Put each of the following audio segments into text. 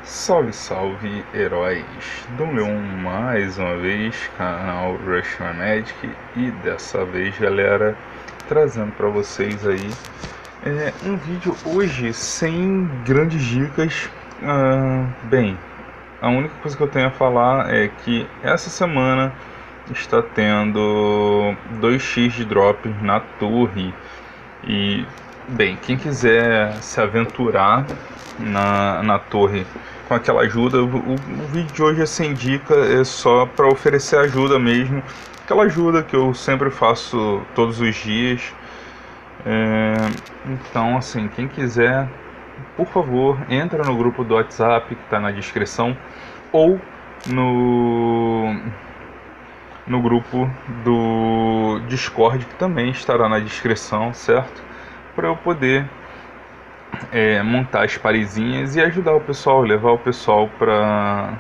Salve, salve, heróis do Leon mais uma vez, canal Rushman Magic, e dessa vez, galera, trazendo para vocês aí um vídeo hoje sem grandes dicas. Bem, a única coisa que eu tenho a falar é que essa semana está tendo 2x de drop na torre e, bem, quem quiser se aventurar na torre com aquela ajuda, o vídeo de hoje é sem dica, é só para oferecer ajuda mesmo, aquela ajuda que eu sempre faço todos os dias. Então, assim, quem quiser, por favor, entra no grupo do WhatsApp que está na descrição, ou no grupo do Discord, que também estará na descrição, certo? Para eu poder montar as parezinhas e ajudar o pessoal, levar o pessoal para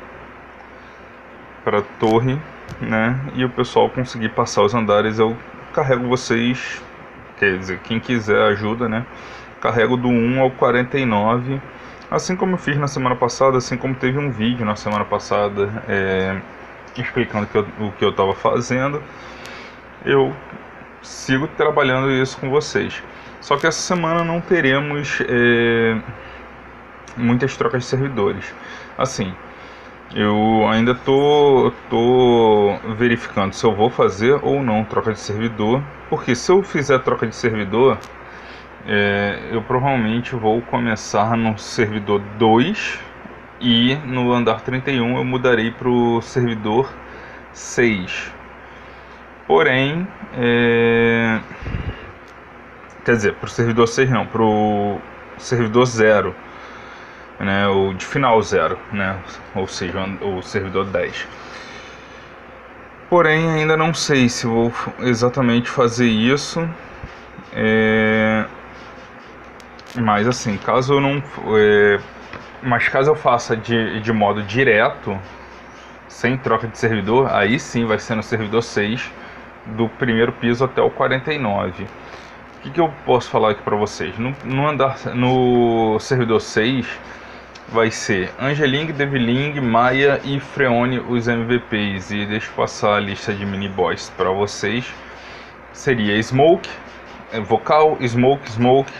torre, né? E o pessoal conseguir passar os andares. Eu carrego vocês, quer dizer, quem quiser ajuda, né? Carrego do 1 ao 49, assim como eu fiz na semana passada, assim como teve um vídeo na semana passada explicando o que eu estava fazendo. Eu sigo trabalhando isso com vocês. Só que essa semana não teremos muitas trocas de servidores. Assim, eu ainda tô verificando se eu vou fazer ou não troca de servidor, porque se eu fizer troca de servidor, eu provavelmente vou começar no servidor 2 e no andar 31 eu mudarei para o servidor 6. Porém, quer dizer, para o servidor 6 não, para o servidor 0, né, o de final 0, né, ou seja, o servidor 10. Porém, ainda não sei se vou exatamente fazer isso, mas assim, caso eu não, mas caso eu faça de modo direto, sem troca de servidor, aí sim vai ser no servidor 6, do primeiro piso até o 49. O que eu posso falar aqui para vocês? No servidor 6 vai ser Angeling, Deviling, Maia e Freone os MVPs. E deixa eu passar a lista de mini boss para vocês. Seria Smoke, Vocal, Smoke,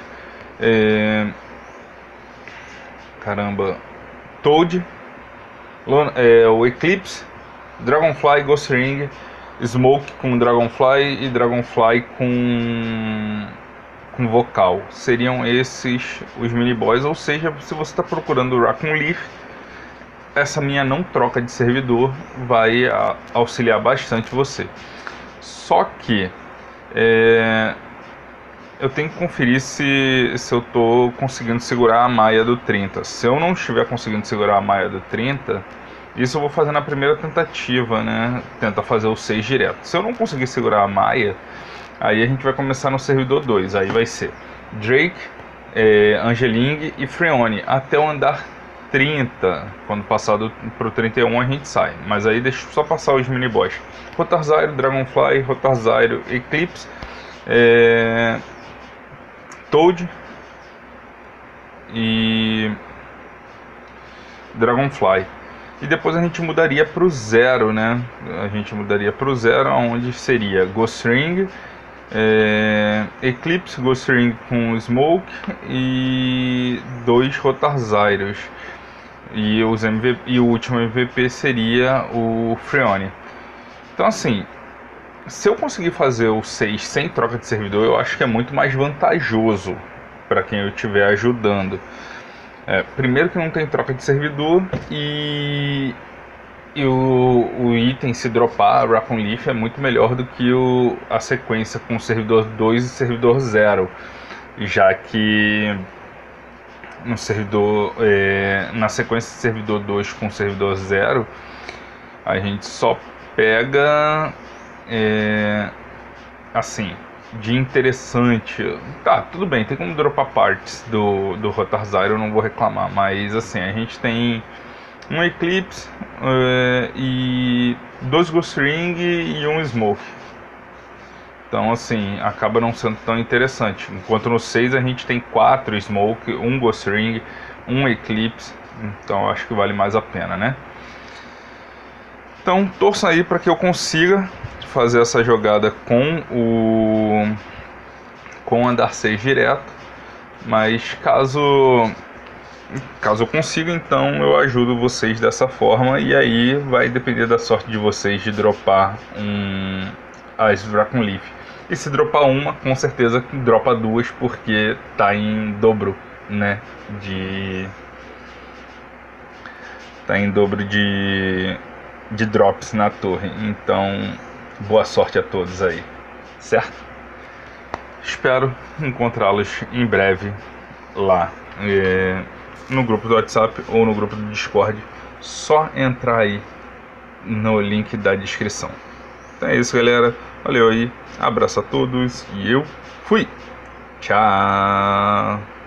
caramba, Toad, o Eclipse, Dragonfly, Ghost Ring, Smoke com Dragonfly e Dragonfly com Vocal. Seriam esses os mini boss. Ou seja, se você está procurando o Raccoon Leaf, essa minha não troca de servidor vai auxiliar bastante você. Só que eu tenho que conferir se eu estou conseguindo segurar a Maia do 30. Se eu não estiver conseguindo segurar a Maia do 30, isso eu vou fazer na primeira tentativa, né? Tentar fazer o 6 direto. Se eu não conseguir segurar a Maia, aí a gente vai começar no servidor 2. Aí vai ser Drake, Angeling e Freone até o andar 30. Quando passar para o 31 a gente sai. Mas aí deixa eu só passar os mini boss. Rotarzyro, Dragonfly, Rotarzyro, Eclipse, Toad e Dragonfly. E depois a gente mudaria para o 0, né? A gente mudaria para o 0, onde seria Ghost Ring, Eclipse, Ghost Ring com Smoke e 2 Rotarzyros. E o último MVP seria o Freone. Então, assim, se eu conseguir fazer o 6 sem troca de servidor, eu acho que é muito mais vantajoso para quem eu estiver ajudando. Primeiro que não tem troca de servidor e o item se dropar, Raccoon Leaf, é muito melhor do que a sequência com servidor 2 e servidor 0, já que no servidor, na sequência de servidor 2 com servidor 0, a gente só pega assim, de interessante. Tá, tudo bem, tem como dropar partes do Rotarzyro, eu não vou reclamar, mas assim, a gente tem um Eclipse e 2 Ghost Ring e um Smoke. Então, assim, acaba não sendo tão interessante. Enquanto no 6 a gente tem 4 Smoke, um Ghost Ring, um Eclipse. Então, acho que vale mais a pena, né? Então, torçam aí para que eu consiga fazer essa jogada com o andar 6 direto. Mas caso eu consiga, então eu ajudo vocês dessa forma. E aí vai depender da sorte de vocês de dropar as Dracon Leaf. E se dropar uma, com certeza dropa duas, porque tá em dobro, né? Tá em dobro de drops na torre. Então, boa sorte a todos aí, certo? Espero encontrá-los em breve lá no grupo do WhatsApp ou no grupo do Discord. Só entrar aí no link da descrição. Então é isso, galera. Valeu aí. Abraço a todos e eu fui. Tchau.